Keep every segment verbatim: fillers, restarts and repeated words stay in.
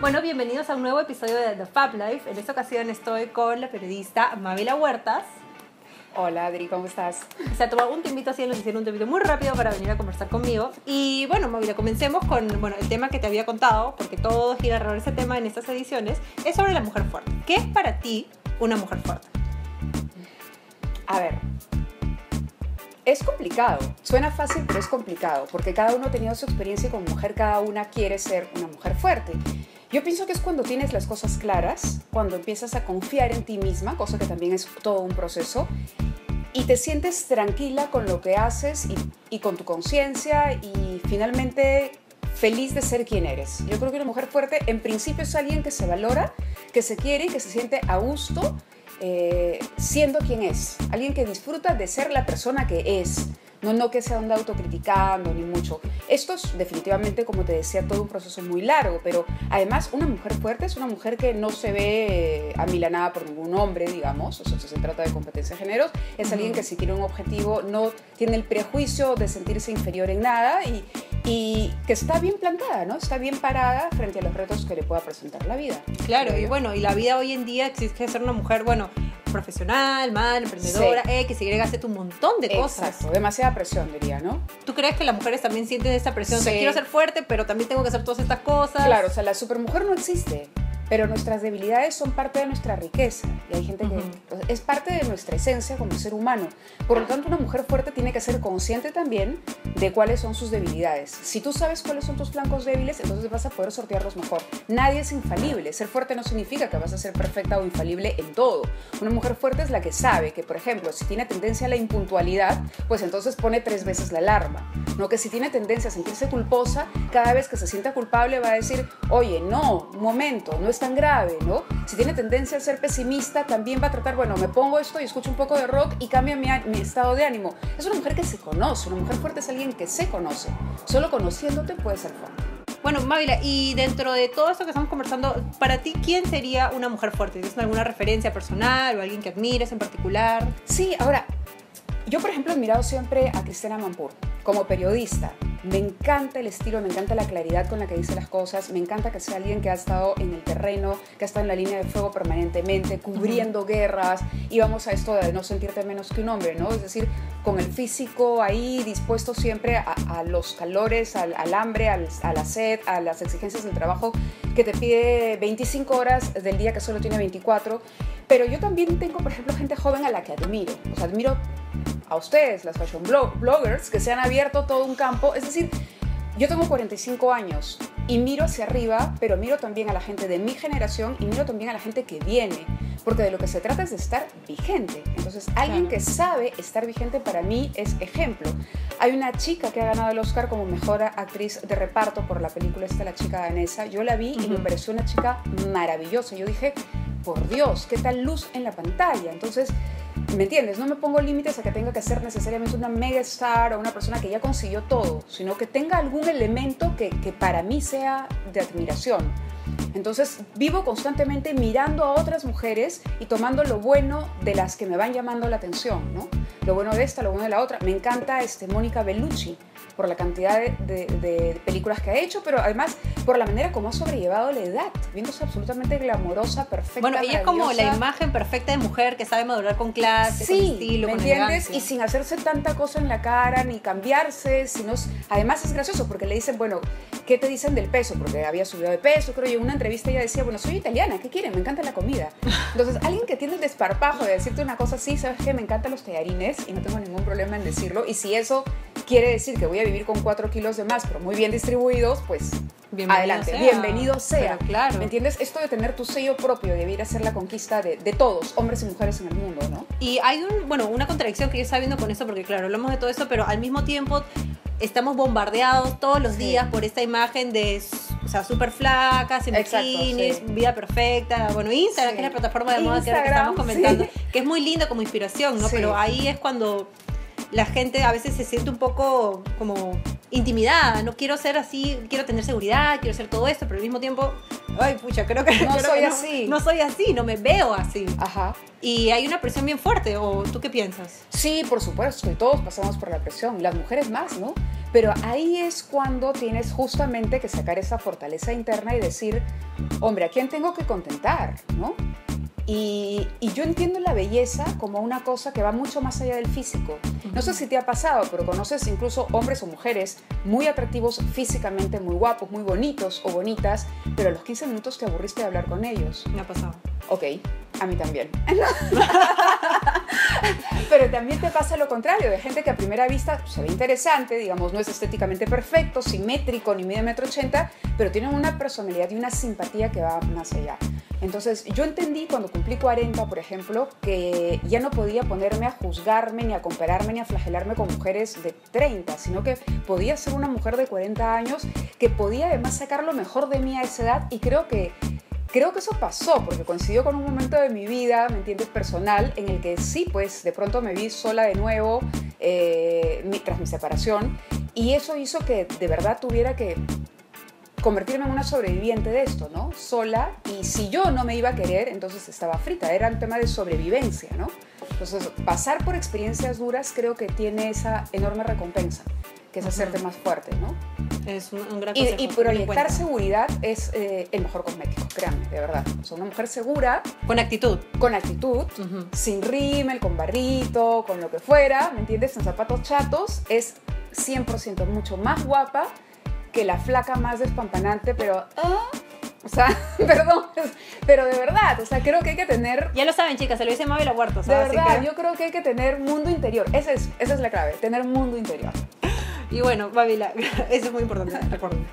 Bueno, bienvenidos a un nuevo episodio de The Fab Life. En esta ocasión estoy con la periodista Mávila Huertas. Hola Adri, ¿cómo estás? Se ha tomado un tiempito así, nos hicieron un tiempito muy rápido para venir a conversar conmigo. Y bueno, Mávila, comencemos con bueno, el tema que te había contado, porque todo gira alrededor de ese tema en estas ediciones, es sobre la mujer fuerte. ¿Qué es para ti una mujer fuerte? A ver, es complicado, suena fácil pero es complicado, porque cada uno ha tenido su experiencia y como mujer cada una quiere ser una mujer fuerte. Yo pienso que es cuando tienes las cosas claras, cuando empiezas a confiar en ti misma, cosa que también es todo un proceso, y te sientes tranquila con lo que haces y, y con tu conciencia y finalmente feliz de ser quien eres. Yo creo que una mujer fuerte en principio es alguien que se valora, que se quiere y que se siente a gusto eh, siendo quien es. Alguien que disfruta de ser la persona que es. No, no que se anda autocriticando ni mucho. Esto es definitivamente, como te decía, todo un proceso muy largo, pero además una mujer fuerte es una mujer que no se ve amilanada por ningún hombre, digamos, o sea, si se trata de competencia de géneros, es uh-huh. alguien que si quiere un objetivo no tiene el prejuicio de sentirse inferior en nada y, y que está bien plantada, ¿no? Está bien parada frente a los retos que le pueda presentar la vida. Claro, y bueno, y la vida hoy en día exige ser una mujer, bueno, profesional, madre, emprendedora, sí. X, Y, hace un montón de cosas. Exacto, demasiada presión, diría, ¿no? ¿Tú crees que las mujeres también sienten esta presión? Sí. O sea, quiero ser fuerte, pero también tengo que hacer todas estas cosas. Claro, o sea, la supermujer no existe, pero nuestras debilidades son parte de nuestra riqueza. Y hay gente que uh-huh. es parte de nuestra esencia como ser humano. Por lo tanto, una mujer fuerte tiene que ser consciente también de cuáles son sus debilidades. Si tú sabes cuáles son tus flancos débiles, entonces vas a poder sortearlos mejor. Nadie es infalible. Ser fuerte no significa que vas a ser perfecta o infalible en todo. Una mujer fuerte es la que sabe que, por ejemplo, si tiene tendencia a la impuntualidad, pues entonces pone tres veces la alarma. No que si tiene tendencia a sentirse culposa, cada vez que se sienta culpable va a decir, oye, no, un momento, no es tan grave, ¿no? Si tiene tendencia a ser pesimista, también va a tratar, bueno, me pongo esto y escucho un poco de rock y cambia mi, mi estado de ánimo. Es una mujer que se conoce. Una mujer fuerte es alguien que se conoce. Solo conociéndote puedes ser fuerte. Bueno, Mávila, y dentro de todo esto que estamos conversando, para ti, ¿quién sería una mujer fuerte? ¿Tienes alguna referencia personal o alguien que admires en particular? Sí, ahora, yo por ejemplo he admirado siempre a Christiane Amanpour como periodista. Me encanta el estilo, me encanta la claridad con la que dice las cosas, me encanta que sea alguien que ha estado en el terreno, que ha estado en la línea de fuego permanentemente, cubriendo uh-huh. guerras, y vamos a esto de no sentirte menos que un hombre, ¿no? Es decir, con el físico ahí dispuesto siempre a, a los calores, al, al hambre, al, a la sed, a las exigencias del trabajo que te pide veinticinco horas del día que solo tiene veinticuatro, pero yo también tengo, por ejemplo, gente joven a la que admiro, o sea, admiro a ustedes, las fashion bloggers, que se han abierto todo un campo. Es decir, yo tengo cuarenta y cinco años y miro hacia arriba, pero miro también a la gente de mi generación y miro también a la gente que viene, porque de lo que se trata es de estar vigente. Entonces, alguien que sabe estar vigente para mí es ejemplo. Hay una chica que ha ganado el Oscar como mejor actriz de reparto por la película esta, La chica danesa. Yo la vi uh-huh. y me pareció una chica maravillosa. Yo dije, por Dios, qué tal luz en la pantalla. Entonces, ¿me entiendes? No me pongo límites a que tenga que ser necesariamente una mega star o una persona que ya consiguió todo, sino que tenga algún elemento que, que para mí sea de admiración. Entonces vivo constantemente mirando a otras mujeres y tomando lo bueno de las que me van llamando la atención, ¿no? Lo bueno de esta, lo bueno de la otra. Me encanta este, Mónica Bellucci por la cantidad de, de, de películas que ha hecho, pero además por la manera como ha sobrellevado la edad, viéndose absolutamente glamorosa, perfecta, bueno, ella es como la imagen perfecta de mujer que sabe madurar con clase, sí, con estilo, ¿me con entiendes? elegancia. Y sin hacerse tanta cosa en la cara, ni cambiarse, sino, además es gracioso porque le dicen, bueno, ¿qué te dicen del peso? Porque había subido de peso, creo, y en una entrevista ella decía, bueno, soy italiana, ¿qué quieren? Me encanta la comida. Entonces, alguien que tiene el desparpajo de decirte una cosa así, ¿sabes qué? Me encantan los tallarines y no tengo ningún problema en decirlo, y si eso quiere decir que voy a vivir con cuatro kilos de más, pero muy bien distribuidos, pues bienvenido adelante, sea. bienvenido sea. Pero claro. ¿Me entiendes? Esto de tener tu sello propio debiera ser la conquista de, de todos, hombres y mujeres en el mundo, ¿no? Y hay un, bueno, una contradicción que yo estaba viendo con eso, porque claro, hablamos de todo eso, pero al mismo tiempo estamos bombardeados todos los días sí. por esta imagen de, o sea, súper flacas, en bikinis, sí. vida perfecta. Bueno, Instagram, sí. que es la plataforma de moda que, que estamos comentando, sí. que es muy linda como inspiración, ¿no? Sí. Pero ahí es cuando la gente a veces se siente un poco como intimidada. No quiero ser así, quiero tener seguridad, quiero hacer todo esto, pero al mismo tiempo, ay, pucha, creo que no creo soy que así. No, no soy así, no me veo así. Ajá. Y hay una presión bien fuerte, ¿o tú qué piensas? Sí, por supuesto, y todos pasamos por la presión, las mujeres más, ¿no? Pero ahí es cuando tienes justamente que sacar esa fortaleza interna y decir, hombre, ¿a quién tengo que contentar? ¿No? Y, y yo entiendo la belleza como una cosa que va mucho más allá del físico. No sé si te ha pasado, pero conoces incluso hombres o mujeres muy atractivos físicamente, muy guapos, muy bonitos o bonitas, pero a los quince minutos te aburriste de hablar con ellos. Me ha pasado. Ok, a mí también. Pero también te pasa lo contrario, de gente que a primera vista se ve interesante, digamos, no es estéticamente perfecto, simétrico, ni mide metro ochenta, pero tienen una personalidad y una simpatía que va más allá. Entonces, yo entendí cuando cumplí cuarenta, por ejemplo, que ya no podía ponerme a juzgarme, ni a compararme, ni a flagelarme con mujeres de treinta, sino que podía ser una mujer de cuarenta años que podía además sacar lo mejor de mí a esa edad, y creo que Creo que eso pasó porque coincidió con un momento de mi vida, ¿me entiendes?, personal, en el que sí, pues de pronto me vi sola de nuevo eh, mi, tras mi separación, y eso hizo que de verdad tuviera que convertirme en una sobreviviente de esto, ¿no? Sola, y si yo no me iba a querer, entonces estaba frita, era un tema de sobrevivencia, ¿no? Entonces, pasar por experiencias duras creo que tiene esa enorme recompensa, que es hacerte más fuerte, ¿no? Es un, un gran consejo. Y, y proyectar seguridad es eh, el mejor cosmético, créanme, de verdad. O sea, una mujer segura. Con actitud. Con actitud, uh-huh. Sin rímel, con barrito, con lo que fuera, ¿me entiendes? En zapatos chatos, es cien por ciento mucho más guapa que la flaca más despampanante, pero... ¿ah? O sea, perdón, pero de verdad, o sea, creo que hay que tener... Ya lo saben, chicas, se lo dice Mabel Huerta. De verdad, que... yo creo que hay que tener mundo interior. Esa es, esa es la clave, tener mundo interior. Y bueno, Babila, eso es muy importante, recuerden.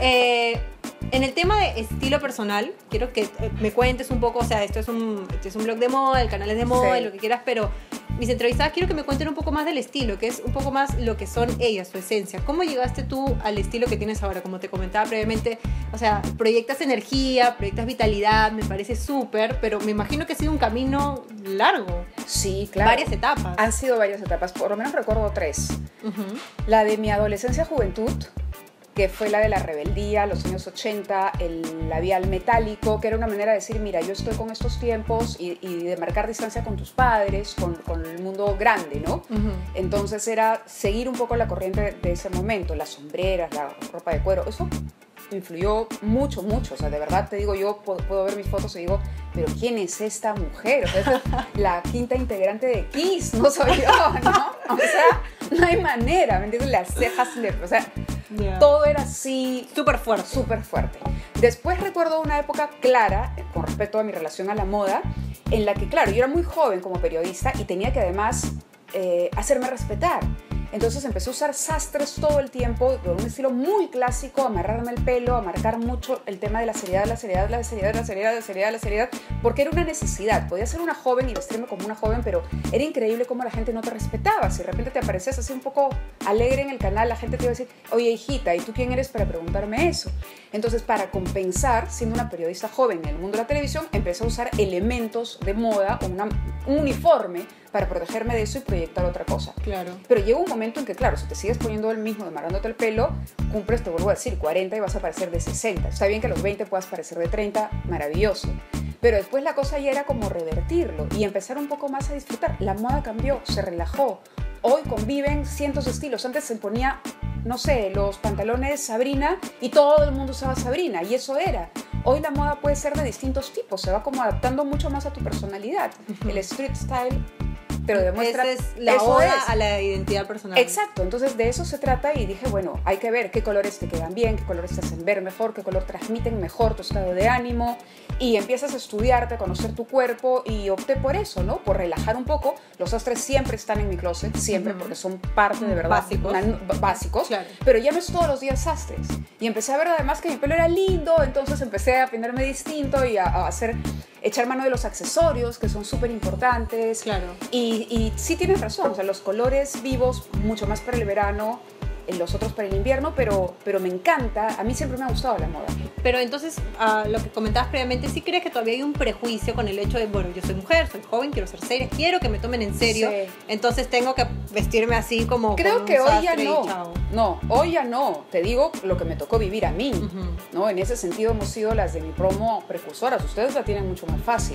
Eh, en el tema de estilo personal, quiero que me cuentes un poco, o sea, esto es un, esto es un blog de moda, el canal es de moda, sí, y lo que quieras, pero mis entrevistadas quiero que me cuenten un poco más del estilo, que es un poco más lo que son ellas, su esencia. ¿Cómo llegaste tú al estilo que tienes ahora? Como te comentaba previamente, o sea, proyectas energía, proyectas vitalidad, me parece súper, pero me imagino que ha sido un camino largo. Sí, claro. Varias etapas. Han sido varias etapas, por lo menos recuerdo tres. Uh-huh. La de mi adolescencia-juventud, que fue la de la rebeldía, los años ochenta, el labial metálico, que era una manera de decir, mira, yo estoy con estos tiempos, y, y de marcar distancia con tus padres, con, con el mundo grande, ¿no? Uh-huh. Entonces era seguir un poco la corriente de ese momento, las sombreras, la ropa de cuero, eso influyó mucho, mucho, o sea, de verdad te digo, yo puedo, puedo ver mis fotos y digo, pero ¿quién es esta mujer? O sea, esta es la quinta integrante de Kiss, no soy yo, ¿no? O sea, no hay manera, ¿me entiendes? Las cejas, o sea, yeah. Todo era así. Súper fuerte. Súper fuerte. Después recuerdo una época clara, con respecto a mi relación a la moda, en la que, claro, yo era muy joven como periodista y tenía que además eh, hacerme respetar. Entonces empecé a usar sastres todo el tiempo, con un estilo muy clásico, amarrarme el pelo, a marcar mucho el tema de la seriedad, la seriedad, la seriedad, la seriedad, la seriedad, la seriedad, porque era una necesidad. Podía ser una joven y vestirme como una joven, pero era increíble cómo la gente no te respetaba. Si de repente te aparecías así un poco alegre en el canal, la gente te iba a decir, oye, hijita, ¿y tú quién eres para preguntarme eso? Entonces, para compensar, siendo una periodista joven en el mundo de la televisión, empecé a usar elementos de moda, una, un uniforme, para protegerme de eso y proyectar otra cosa. Claro. Pero llega un momento en que, claro, si te sigues poniendo el mismo, amarrándote el pelo, cumples, te vuelvo a decir, cuarenta y vas a parecer de sesenta. Está bien que a los veinte puedas parecer de treinta, maravilloso. Pero después la cosa ya era como revertirlo y empezar un poco más a disfrutar. La moda cambió, se relajó. Hoy conviven cientos de estilos. Antes se ponía, no sé, los pantalones Sabrina y todo el mundo usaba Sabrina y eso era. Hoy la moda puede ser de distintos tipos, se va como adaptando mucho más a tu personalidad. Uh-huh. El street style, pero demuestra... Esa es la eso oda es. a la identidad personal. Exacto, entonces de eso se trata y dije, bueno, hay que ver qué colores te quedan bien, qué colores te hacen ver mejor, qué color transmiten mejor tu estado de ánimo, y empiezas a estudiarte, a conocer tu cuerpo, y opté por eso, ¿no? Por relajar un poco. Los sastres siempre están en mi closet, siempre, uh-huh, porque son parte de verdad básicos, una, básicos claro. Pero ya no es todos los días sastres. Y empecé a ver además que mi pelo era lindo, entonces empecé a peinarme distinto y a, a hacer... echar mano de los accesorios, que son súper importantes. Claro. Y, y sí tienes razón, o sea, los colores vivos, mucho más para el verano, los otros para el invierno, pero, pero me encanta, a mí siempre me ha gustado la moda. Pero entonces, uh, lo que comentabas previamente, ¿sí crees que todavía hay un prejuicio con el hecho de, bueno, yo soy mujer, soy joven, quiero ser seria, quiero que me tomen en serio, sí, entonces tengo que vestirme así como... Creo que hoy ya no, chao. no, hoy ya no, te digo lo que me tocó vivir a mí, uh-huh, ¿no? En ese sentido hemos sido las de mi promo precursoras, ustedes la tienen mucho más fácil.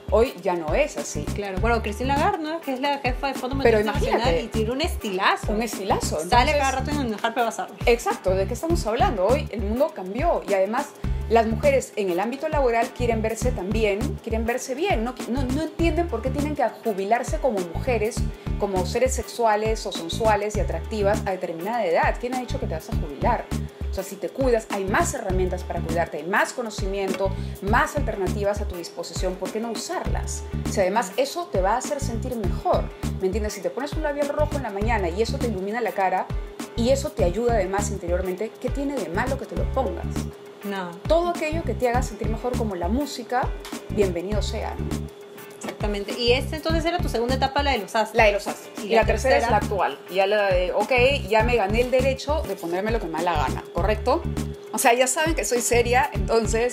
Hoy ya no es así. Claro, bueno, Christine Lagarde, ¿no? Que es la jefa de Fondo Pero Monetario Internacional imagínate, y tiene un estilazo. Un estilazo. Entonces, sale cada rato en el Harper Bazaar. Exacto, ¿de qué estamos hablando? Hoy el mundo cambió y además las mujeres en el ámbito laboral quieren verse también, quieren verse bien, no, no, no entienden por qué tienen que jubilarse como mujeres, como seres sexuales o sensuales y atractivas a determinada edad. ¿Quién ha dicho que te vas a jubilar? O sea, si te cuidas, hay más herramientas para cuidarte, hay más conocimiento, más alternativas a tu disposición. ¿Por qué no usarlas? Si además eso te va a hacer sentir mejor, ¿me entiendes? Si te pones un labial rojo en la mañana y eso te ilumina la cara y eso te ayuda además interiormente, ¿qué tiene de malo que te lo pongas? No. Todo aquello que te haga sentir mejor, como la música, bienvenido sea, ¿no? Exactamente. Y esta entonces era tu segunda etapa, la de los astros. La de los astros. Y, y la, la tercera, tercera es la actual. Ya la de, ok, ya me gané el derecho de ponerme lo que me da la gana, ¿correcto? O sea, ya saben que soy seria, entonces,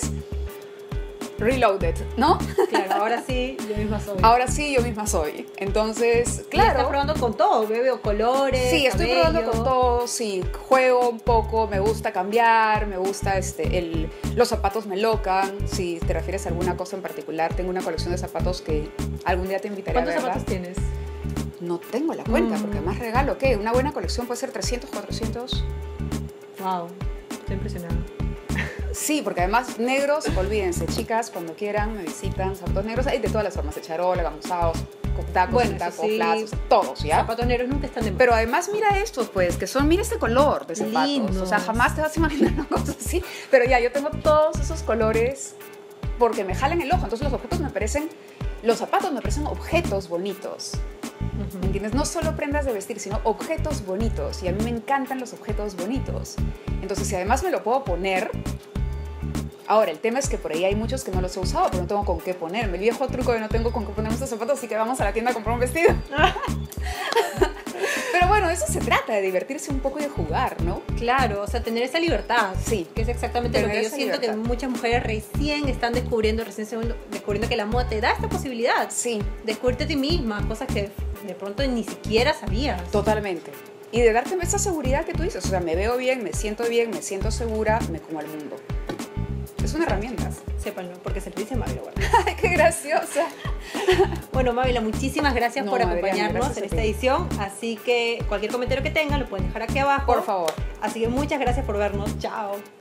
reloaded, ¿no? Claro, ahora sí, yo misma soy. Ahora sí, yo misma soy. Entonces, claro. Estás probando con todo, veo colores, sí, estoy cabello. probando con todo, sí, juego un poco, me gusta cambiar, me gusta, este, el, los zapatos me locan, si te refieres a alguna cosa en particular, tengo una colección de zapatos que algún día te invitaré a verla. ¿Cuántos zapatos tienes? No tengo la cuenta, mm. porque además regalo, ¿qué? Una buena colección puede ser trescientos, cuatrocientos. Wow, estoy impresionada. Sí, porque además negros, olvídense, chicas, cuando quieran me visitan, zapatos negros, hay de todas las formas, de charola, gamuzados, tacos, bueno, tacos, sí. plazos, todos, ¿ya? Zapatos negros nunca están de más. Pero además mira estos, pues, que son, mira este color de zapatos, lindos. O sea, jamás te vas a imaginar una cosa así, pero ya, yo tengo todos esos colores porque me jalan el ojo, entonces los objetos me parecen, los zapatos me parecen objetos bonitos. ¿Me entiendes? No solo prendas de vestir, sino objetos bonitos. Y a mí me encantan los objetos bonitos. Entonces, si además me lo puedo poner... Ahora, el tema es que por ahí hay muchos que no los he usado, pero no tengo con qué ponerme. El viejo truco de no tengo con qué ponerme estos zapatos, así que vamos a la tienda a comprar un vestido. Pero bueno, de eso se trata, de divertirse un poco y de jugar, ¿no? Claro, o sea, tener esa libertad. Sí. Que es exactamente tener lo que yo siento libertad. Que muchas mujeres recién están descubriendo, recién descubriendo que la moda te da esta posibilidad. Sí. Descubrirte a ti misma, cosas que de pronto ni siquiera sabías. Totalmente. Y de darte esa seguridad que tú dices, o sea, me veo bien, me siento bien, me siento segura, me como al mundo. Es una herramienta. Sépanlo, porque se lo dice Mávila. ¡Ay, qué graciosa! Bueno, Mávila, muchísimas gracias no, por acompañarnos Adriana, gracias en esta edición. Así que cualquier comentario que tengan lo pueden dejar aquí abajo. Por favor. Así que muchas gracias por vernos. Chao.